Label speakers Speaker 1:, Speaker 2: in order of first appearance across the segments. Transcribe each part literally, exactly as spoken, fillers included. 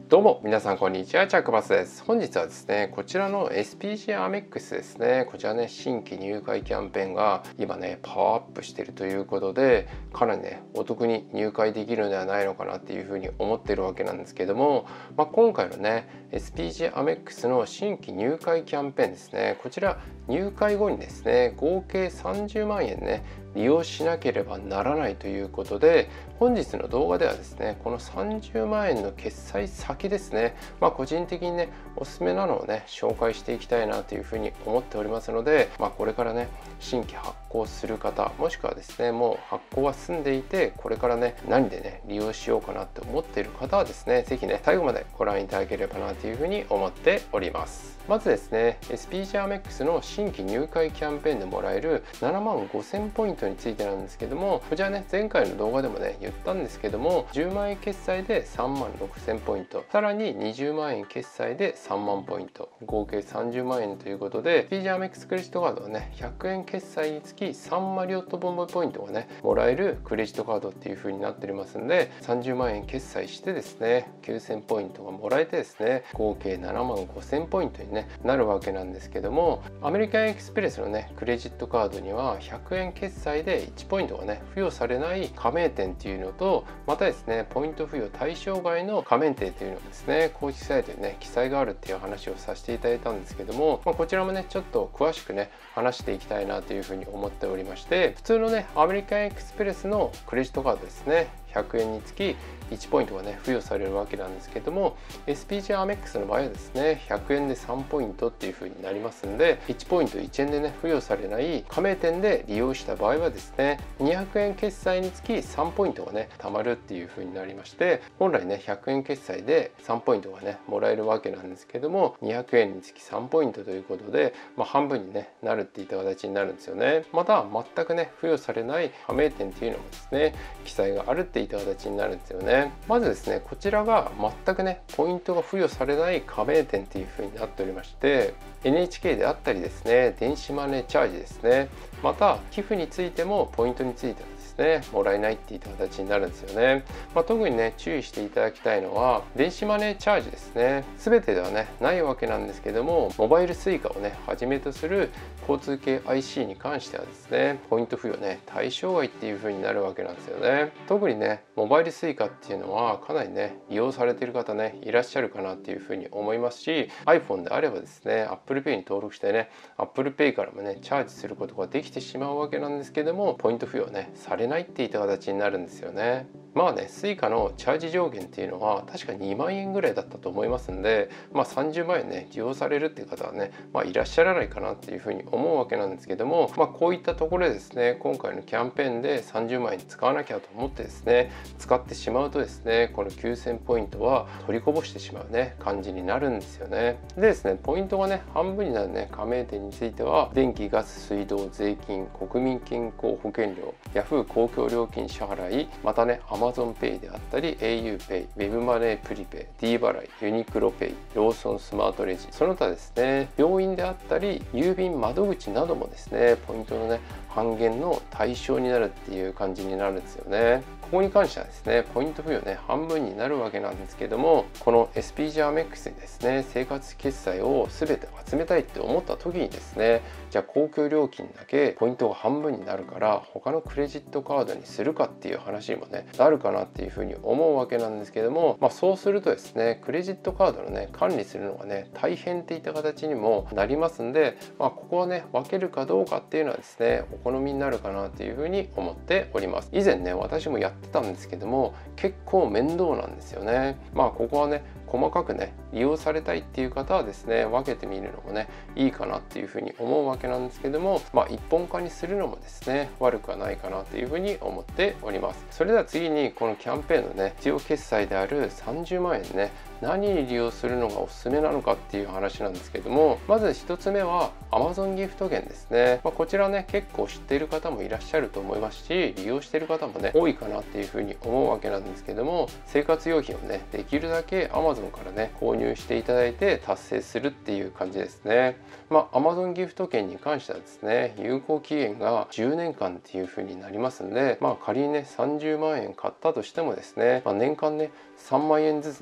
Speaker 1: どうも皆さんこんにちは、チャックバスです。本日はですね、こちらの エスピージー アメックスですね、こちらね、新規入会キャンペーンが今ね、パワーアップしているということで、かなりね、お得に入会できるのではないのかなっていうふうに思っているわけなんですけども、まあ、今回のね、エスピージー アメックスの新規入会キャンペーンですね、こちら入会後にですね、合計さんじゅうまんえんね、利用しなければならないということで、本日の動画ではですね、このさんじゅうまんえんの決済先ですね、まあ、個人的にねおすすめなのをね紹介していきたいなというふうに思っておりますので、まあ、これからね新規発行する方、もしくはですねもう発行は済んでいて、これからね何でね利用しようかなって思っている方はですね、是非ね最後までご覧いただければなというふうに思っております。まずですね エスピージー アメックスの新規入会キャンペーンでもらえるななまんごせんポイントについてなんですけども、こちらね前回の動画でもね言ったんですけども、じゅうまんえん決済でさんまんろくせんポイント、さらににじゅうまんえん決済でさんまんポイント、合計さんじゅうまんえんということで、 エスピージー アメックスクレジットカードはねひゃくえん決済につきさんマリオットボンボイポイントがねもらえるクレジットカードっていう風になっておりますんで、さんじゅうまんえん決済してですねきゅうせんポイントがもらえてですね、合計ななまんごせんポイントに、ね、なるわけなんですけども、アメリカンエクスプレスのねクレジットカードにはひゃくえん決済でいちポイントがね付与されない加盟店っていうのと、またですねポイント付与対象外の加盟店っていうのがですね公式サイトにね記載があるっていう話をさせていただいたんですけども、まあ、こちらもねちょっと詳しくね話していきたいなというふうに思っておりまして、普通のねアメリカンエクスプレスのクレジットカードですね、ひゃくえんにつきいちポイントがね付与されるわけなんですけども、 エスピージー アメックスの場合はですねひゃくえんでさんポイントっていう風になりますんで、いちポイントいちえんでね付与されない加盟店で利用した場合はですねにひゃくえん決済につきさんポイントがね貯まるっていう風になりまして、本来ねひゃくえん決済でさんポイントがねもらえるわけなんですけども、にひゃくえんにつきさんポイントということで、まあ、半分に、ね、なるっていった形になるんですよね。また全くね付与されない加盟店っていうのもですね記載があるっていった形になるんですよね。まずですねこちらが全くねポイントが付与されない加盟店っていう風になっておりまして、 エヌエイチケー であったりですね電子マネーチャージですね、また寄付についてもポイントについてはですねもらえないっていった形になるんですよね。まあ、特にね注意していただきたいのは電子マネーチャージですね。全てではねないわけなんですけども、モバイルスイカをねはじめとする交通系 アイシー に関してはですねポイント付与ね対象外っていう風になるわけなんですよね。特にねモバイルスイカっていうのはかなりね利用されている方ねいらっしゃるかなっていう風に思いますし、 iPhone であればですね Apple Pay に登録してね Apple Pay からもねチャージすることができてしまうわけなんですけども、ポイント付与ねされないっていった形になるんですよね。まあね Suica のチャージ上限っていうのは確かにまんえんぐらいだったと思いますんで、まあ、さんじゅうまんえんね利用されるっていう方はね、まあ、いらっしゃらないかなっていうふうに思うわけなんですけども、まあ、こういったところでですね今回のキャンペーンでさんじゅうまんえん使わなきゃと思ってですね使ってしまうとですね、このきゅうせんポイントは取りこぼしてしまうね感じになるんですよね。でですねポイントがね半分になるね加盟店については、電気ガス水道税金、国民健康保険料、ヤフー公共料金支払い、またね Amazon Pay であったり auPay、 ウェブマネープリペイ、 D 払い、ユニクロペイ、ローソンスマートレジ、その他ですね病院であったり郵便窓口などもですねポイントのね半減の対象になるっていう感じになるんですよね。ここに関してはですねポイント付与ね半分になるわけなんですけども、この エスピージー アメックスにですね生活決済を全て集めたいって思った時にですね、じゃあ公共料金だけポイントが半分になるから他のクレジットカードにするかっていう話にもねなるかなっていうふうに思うわけなんですけども、まあ、そうするとですねクレジットカードのね管理するのがね大変っていった形にもなりますんで、まあ、ここはね分けるかどうかっていうのはですねお好みになるかなっていうふうに思っております。以前ね私もやってたんですけども結構面倒なんですよね。まあここはね細かくね利用されたいっていう方はですね分けてみるのもねいいかなっていうふうに思うわけなんですけども、まあ一本化にするのもですね悪くはないかなというふうに思っております。それでは次にこのキャンペーンのね必要決済であるさんじゅうまんえんね何に利用するのがおすすめなのかっていう話なんですけども、まずひとつめは Amazon ギフト券ですね。まあ、こちらね結構知っている方もいらっしゃると思いますし、利用している方もね多いかなっていうふうに思うわけなんですけども、生活用品をねできるだけ Amazon からね購入していただいて達成するっていう感じですね。まあ Amazon ギフト券に関してはですね有効期限がじゅうねんかんっていうふうになりますんで、まあ仮にねさんじゅうまんえん買ったとしてもですね、まあ、年間ねさんまんえんずつね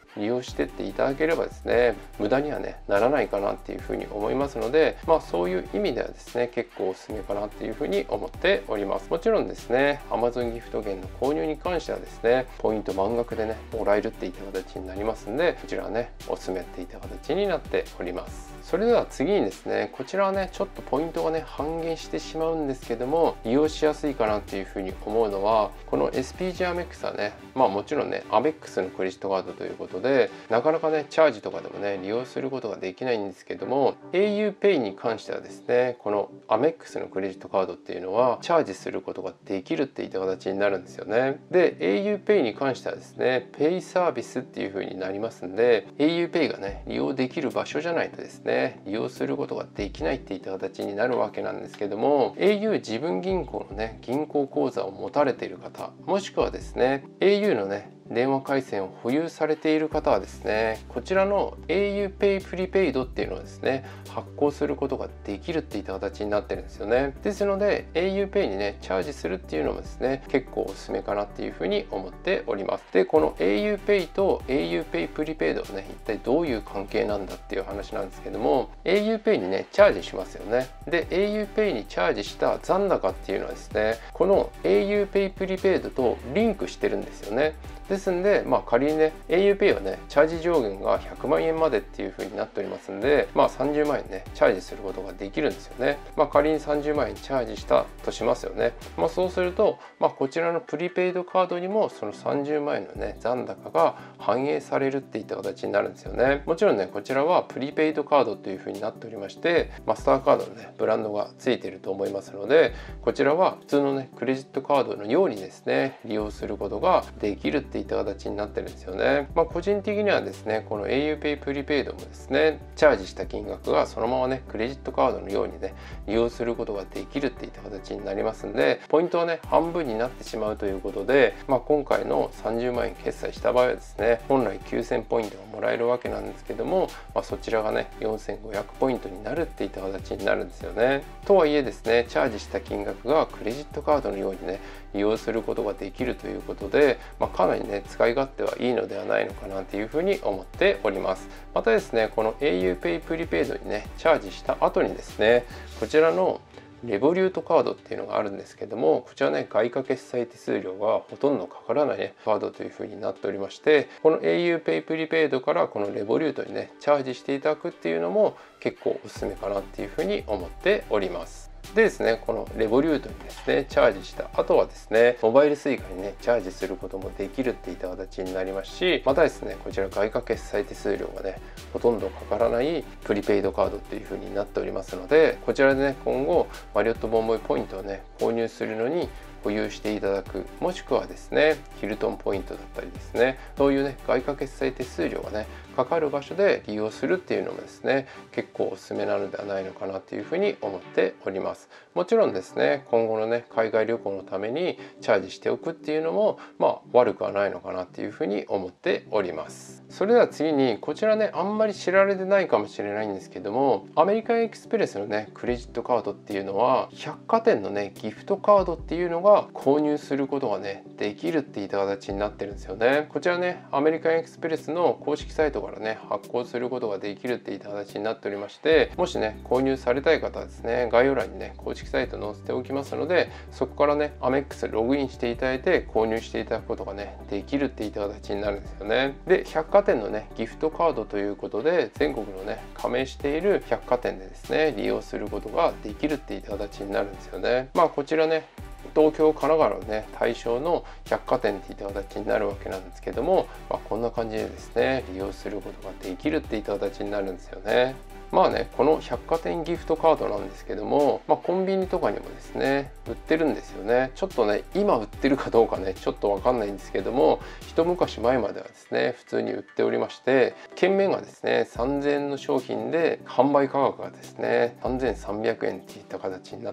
Speaker 1: 利用してっていただければですね、無駄にはねならないかなっていうふうに思いますので、まあそういう意味ではですね結構おすすめかなっていうふうに思っております。もちろんですね Amazon ギフト券の購入に関してはですねポイント満額でねもらえるっていった形になりますんで、こちらはねおすすめっていった形になっております。それでは次にですね、こちらはねちょっとポイントがね半減してしまうんですけども、利用しやすいかなっていうふうに思うのは、この エスピージー アメックスはね、まあもちろんねアメックスのクレジットカードということで、なかなかねチャージとかでもね利用することができないんですけども、 auPay に関してはですね、このアメックスのクレジットカードっていうのはチャージすることができるっていった形になるんですよね。で auPay に関してはですね、ペイサービスっていう風になりますんで、 auPay がね利用できる場所じゃないとですね利用することができないっていった形になるわけなんですけども、 au 自分銀行のね銀行口座を持たれている方、もしくはですね au のね電話回線を保有されている方はですね、こちらの auPay プリペイドっていうのをですね発行することができるっていった形になってるんですよね。ですので auPay にねチャージするっていうのもですね結構おすすめかなっていうふうに思っております。でこの auPay と auPay プリペイドはね一体どういう関係なんだっていう話なんですけども、 auPay にねチャージしますよね。で auPay にチャージした残高っていうのはですね、この auPay プリペイドとリンクしてるんですよね。ですんで、まあ、仮にね auPay はねチャージ上限がひゃくまんえんまでっていう風になっておりますんで、まあ、さんじゅうまんえんねチャージすることができるんですよね。まあ、仮にさんじゅうまんえんチャージしたとしますよね。まあ、そうすると、まあ、こちらのプリペイドカードにもそのさんじゅうまんえんのね残高が反映されるっていった形になるんですよね。もちろんねこちらはプリペイドカードという風になっておりまして、マスターカードのねブランドがついていると思いますので、こちらは普通のねクレジットカードのようにですね利用することができるっていった形になってるんですよね。まあ、個人的にはですねこの auPay プリペイドもですねチャージした金額がそのままねクレジットカードのようにね利用することができるっていった形になりますんで、ポイントはね半分になってしまうということで、まあ、今回のさんじゅうまんえん決済した場合はですね本来きゅうせんポイントがもらえるわけなんですけども、まあ、そちらがねよんせんごひゃくポイントになるっていった形になるんですよね。とはいえですねチャージした金額がクレジットカードのようにね利用することができるということで、まあ、かなりね使い勝手はいいのではないのかなというふうに思っております。またですねこの auPay プリペイドにねチャージした後にですね、こちらのレボリュートカードっていうのがあるんですけども、こちらね外貨決済手数料がほとんどかからない、ね、カードというふうになっておりまして、この auPay プリペイドからこのレボリュートにねチャージしていただくっていうのも結構おすすめかなっていうふうに思っております。でですね、このレボリュートにですねチャージした後はですねモバイルスイカにねチャージすることもできるっていった形になりますし、またですねこちら外貨決済手数料がねほとんどかからないプリペイドカードっていう風になっておりますので、こちらでね今後マリオットボンボイポイントをね購入するのに保有していただく、もしくはですねヒルトンポイントだったりですね、そういうね外貨決済手数料がねかかる場所で利用するっていうのもですね結構おすすめなのではないのかなというふうに思っております。もちろんですね今後のね海外旅行のためにチャージしておくっていうのもまあ悪くはないのかなっていうふうに思っております。それでは次にこちらねあんまり知られてないかもしれないんですけども、アメリカンエクスプレスのねクレジットカードっていうのは百貨店のねギフトカードっていうのが購入することがねできるっていった形になってるんですよね。こちらねアメリカンエクスプレスの公式サイトからね発行することができるっていった形になっておりまして、もしね購入されたい方はですね概要欄にね公式サイト載せておきますので、そこからねアメックスログインしていただいて購入していただくことがねできるっていった形になるんですよね。で百貨店のねギフトカードということで全国のね加盟している百貨店でですね利用することができるっていった形になるんですよね。まあこちらね東京、神奈川のね対象の百貨店っていった形になるわけなんですけども、まあ、こんな感じでですね利用することができるっていった形になるんですよね。まあねこの百貨店ギフトカードなんですけども、まあ、コンビニとかにもですね売ってるんですよね。ちょっとね今売ってるかどうかねちょっとわかんないんですけども、一昔前まではですね普通に売っておりまして、券面がですねさんぜんえんの商品で販売価格がですねさんぜんさんびゃくえんっていった形になって、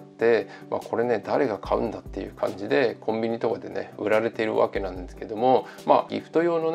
Speaker 1: まあ、これね誰が買うんだっていう感じでコンビニとかでね売られているわけなんですけども、まあギフト用のね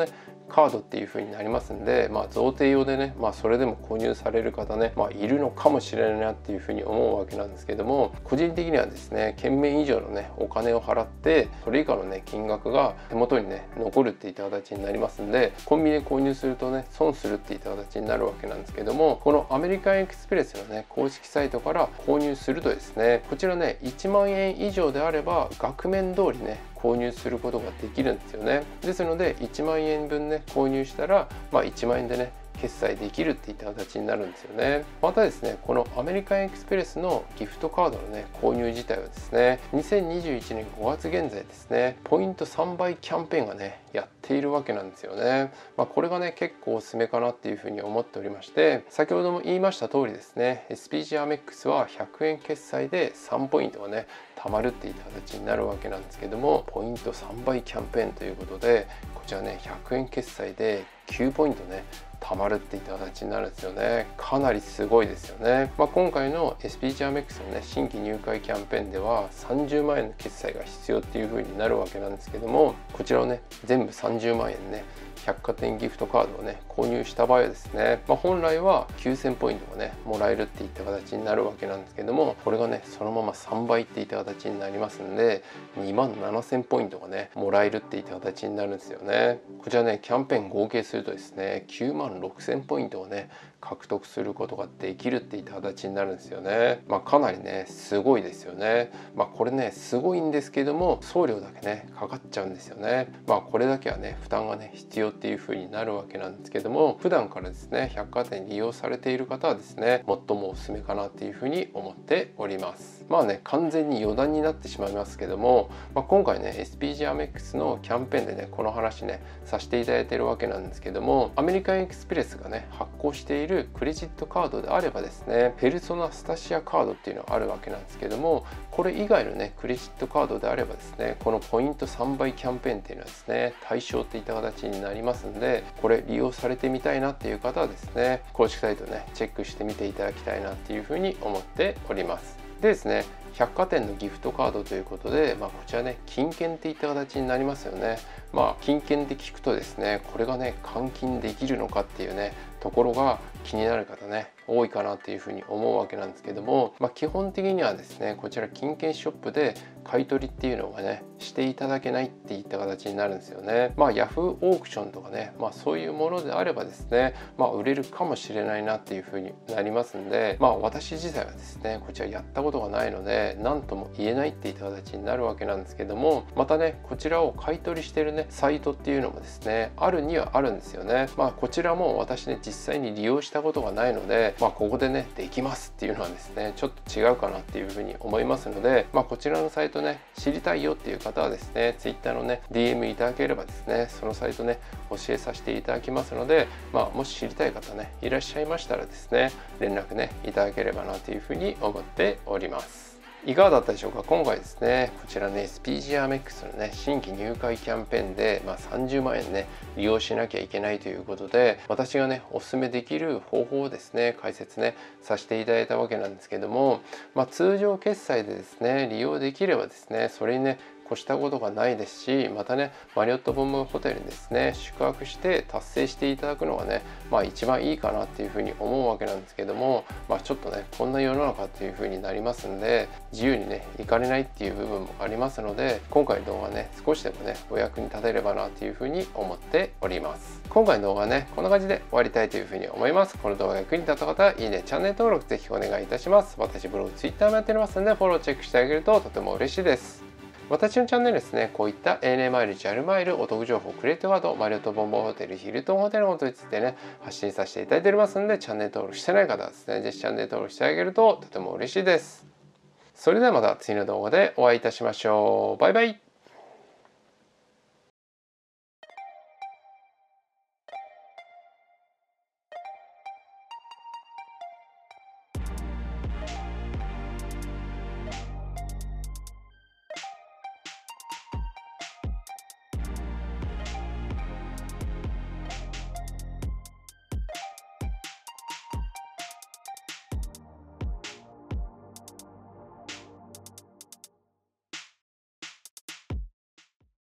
Speaker 1: カードっていう風になりますんで、まあ、贈呈用でね、まあ、それでも購入される方ね、まあ、いるのかもしれないなっていう風に思うわけなんですけども、個人的にはですね券面以上のねお金を払ってそれ以下のね金額が手元にね残るっていった形になりますんで、コンビニで購入するとね損するっていった形になるわけなんですけども、このアメリカンエクスプレスのね公式サイトから購入するとですね、こちらねいちまんえん以上であれば額面通りね購入することができるんですよね。ですのでいちまんえんぶんね購入したら、まあ、いちまんえんでね決済できるっていった形になるんですよね。またですねこのアメリカンエクスプレスのギフトカードのね購入自体はですねにせんにじゅういちねんごがつ現在ですねポイントさんばいキャンペーンがねやっているわけなんですよね。まあ、これがね結構おすすめかなっていうふうに思っておりまして、先ほども言いました通りですね エスピージー アメックスはひゃくえん決済でさんポイントがね貯まるっていった形になるわけなんですけども、ポイントさんばいキャンペーンということでこちらねひゃくえん決済できゅうポイントね貯まるっていった形になるんですよね。かなりすごいですよね。まあ、今回の エスピージー アメックスのね新規入会キャンペーンではさんじゅうまんえんの決済が必要っていう風になるわけなんですけども、こちらをね全部さんじゅうまんえんね百貨店ギフトカードをね購入した場合はですね、まあ、本来はきゅうせんポイントがねもらえるっていった形になるわけなんですけども、これがねそのままさんばいっていった形になりますんでにまんななせんポイントがねもらえるっていった形になるんですよね。こちらねキャンペーン合計するとですねきゅうまんろくせんポイントをね獲得することができるっていった形になるんですよね。まあ、かなりねすごいですよね。まあ、これねすごいんですけども送料だけねかかっちゃうんですよね。まあこれだけはね負担がね必要っていう風になるわけなんですけども、普段からですね百貨店利用されている方はですね最もおすすめかなっていう風に思っております。まあね完全に余談になってしまいますけども、まあ、今回ね エスピージー アメックスのキャンペーンでねこの話ねさせていただいているわけなんですけども、アメリカンエクスプレスがね発行しているクレジットカードであればですねペルソナスタシアカードっていうのがあるわけなんですけども、これ以外のねクレジットカードであればですねこのポイントさんばいキャンペーンっていうのはですね対象っていった形になりますんで、これ利用されてみたいなっていう方はですね公式サイトねチェックしてみていただきたいなっていうふうに思っております。でですね百貨店のギフトカードということで、まあ、こちらね金券っていった形になりますよね。まあ金券って聞くとですねこれがね換金できるのかっていうねところが気になる方ね多いかなっていうふうに思うわけなんですけども、まあ、基本的にはですねこちら金券ショップで買い取りっていうのがねしていただけないっていった形になるんですよね。まあヤフーオークションとかね、まあ、そういうものであればですねまあ売れるかもしれないなっていうふうになりますんで、まあ私自体はですねこちらやったことがないので何とも言えないっていった形になるわけなんですけども、またねこちらを買い取りしてるねサイトっていうのもですねあるにはあるんですよね。まあこちらも私ね実際に利用したことがないので、まあ、ここでねできますっていうのはですねちょっと違うかなっていうふうに思いますので、まあ、こちらのサイトね知りたいよっていう方はですね Twitter のね ディーエム いただければですねそのサイトね教えさせていただきますので、まあ、もし知りたい方ねいらっしゃいましたらですね連絡ねいただければなというふうに思っております。いかがだったでしょうか。今回ですねこちらね エスピージー アメックスのね新規入会キャンペーンで、まあ、さんじゅうまんえんね利用しなきゃいけないということで、私がねおすすめできる方法をですね解説ねさせていただいたわけなんですけども、まあ、通常決済でですね利用できればですねそれにね越したことがないですし、またねマリオットボムホテルにですね宿泊して達成していただくのがねまあ一番いいかなっていうふうに思うわけなんですけども、まあちょっとねこんな世の中っていうふうになりますんで自由にね行かれないっていう部分もありますので、今回の動画ね少しでもねお役に立てればなっていうふうに思っております。今回の動画はねこんな感じで終わりたいというふうに思います。この動画が役に立った方はいいねチャンネル登録ぜひお願いいたします。私ブログツイッターもやっておりますのでフォローチェックしてあげるととても嬉しいです。私のチャンネルですね、こういった エーエヌエー マイル、ジャルマイル、お得情報、クレジットカード、マリオットボンボンホテル、ヒルトンホテルのことについてね、発信させていただいておりますので、チャンネル登録してない方はですね、ぜひチャンネル登録してあげるととても嬉しいです。それではまた次の動画でお会いいたしましょう。バイバイ。